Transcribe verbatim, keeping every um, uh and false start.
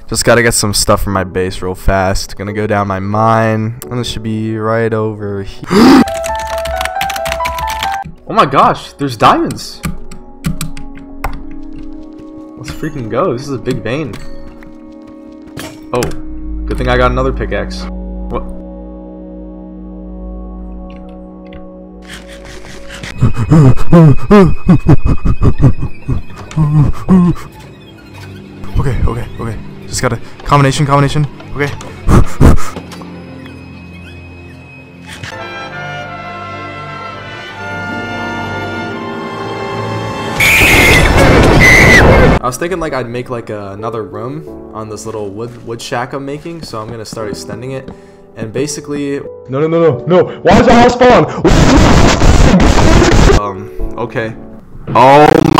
Just gotta get some stuff from my base real fast. Gonna go down my mine, and this should be right over here. Oh my gosh, there's diamonds. Let's freaking go. This is a big vein. Oh, good thing I got another pickaxe. What? Okay, okay, okay. Just got a combination, combination. Okay. I was thinking like I'd make like a, another room on this little wood wood shack I'm making, so I'm gonna start extending it. And basically, no, no, no, no, no. Why is the house spawn? um, okay. Oh my.